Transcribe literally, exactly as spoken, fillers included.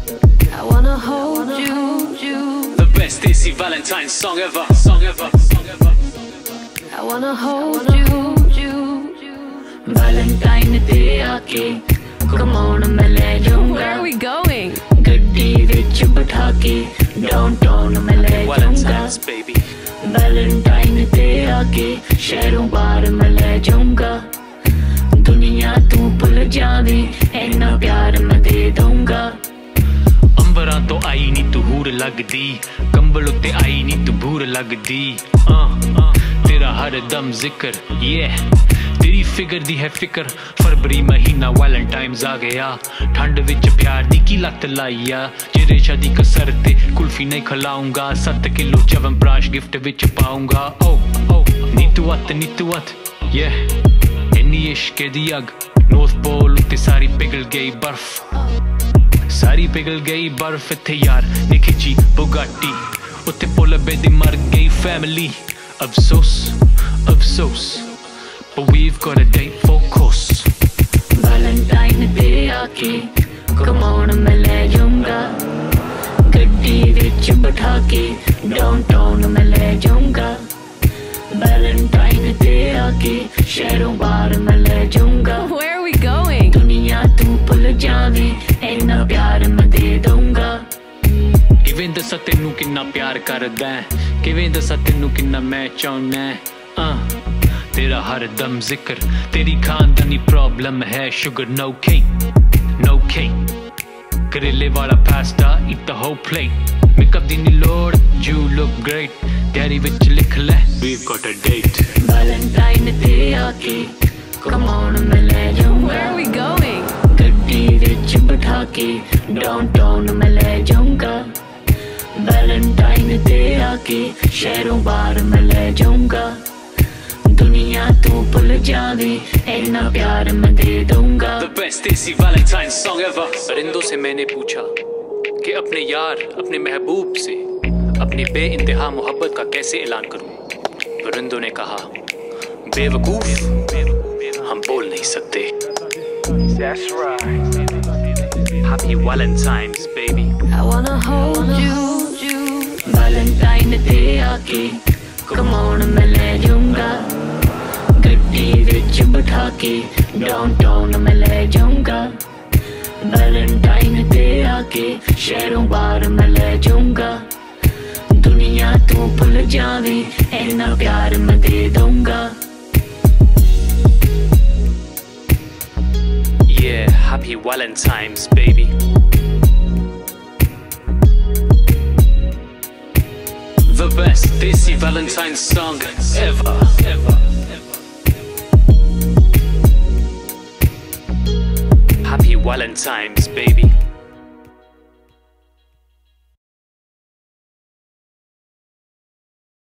I wanna hold you, you. The best Desi Valentine song ever, song ever, song ever. I wanna hold you, you. Valentine day aake, come on मैं ले जाऊंगा. Where are we going? गड्डी विच बिठा के downtown मैं ले जाऊंगा. Valentine's baby. Valentine day आके शहरों बाहर मैं ले जाऊंगा. दुनिया तू भूल जावे, इतना प्यार मैं दे दूंगा. अंबरां तो आई नी तू हूर लगदी, कंबल उत्ते आई नी तू भूर लगदी. तेरा हर दम जिक्र, yeah. तेरी फिगर दी है फिकर. फरवरी महीना वैलेंटाइन्स आ गया. ठंड विच प्यार दी की लत लाइया. जे रेशा दी कसर ते कुल्फी नहीं खिलाऊंगा. सत्त किलो च्यवनप्राश गिफ्ट विच पाऊंगा. ओ ओ नीतू अत नीतू अत, yeah. इन्नी इश्क दी अग, नॉर्थ पोल उत्ते सारी पिघल गई बर्फ. सारी पिघल गई बर्फ इत्थे यार ने खिंची बुगाटी. उत्ते पोलबे दी मर गई फैमिली. अफसोस अफसोस, but we've got a date for course. Valentine day आके come on मैं ले जाऊंगा. गड्डी विच बिठा के downtown मैं ले जाऊंगा. Valentine day आके शहरों बाहर मैं ले जाऊंगा. Where are we going? दुनिया तू भूल जावे, इतना प्यार मैं दे दूंगा. किवें दसा तेनू किन्ना प्यार करदा ऐ, किवें दसा तेनू किन्ना मैं चाहुंदा ऐ. तेरा हर दम जिक्र, तेरी खानदानी प्रॉब्लम है. Sugar no cake, no cake. करेले वाला pasta, eat the whole plate. Makeup दी नी लोड़, you look great. डायरी विच लिख ले, we've got a date. Valentine day आके come on मैं ले जाऊंगा. Where are we going? गड्डी विच बिठा के downtown मैं ले जाऊंगा. Valentine day आके शहरों बाहर मैं ले जाऊंगा. दुनिया तू भूल जावे, इतना प्यार मैं दे दूंगा. The best Desi Valentine song ever. परिंदों से मैंने पूछा कि अपने यार, अपने महबूब से अपनी बेइंतहा मोहब्बत का कैसे ऐलान करूं. परिंदों ने कहा, बेवकूफ हम बोल नहीं सकते. That's right. Happy Valentine's baby. I wanna hold you, you. Valentine day आके come on मैं ले जाऊंगा. गड्डी विच बिठा के downtown मैं ले जाऊंगा. Valentine day आके शहरों बाहर मैं ले जाऊंगा. दुनिया तू भूल जावे, इतना प्यार मैं दे दूंगा. Yeah, happy Valentine's baby. The best Desi Valentine song ever, ever, ever. Happy Valentine's baby.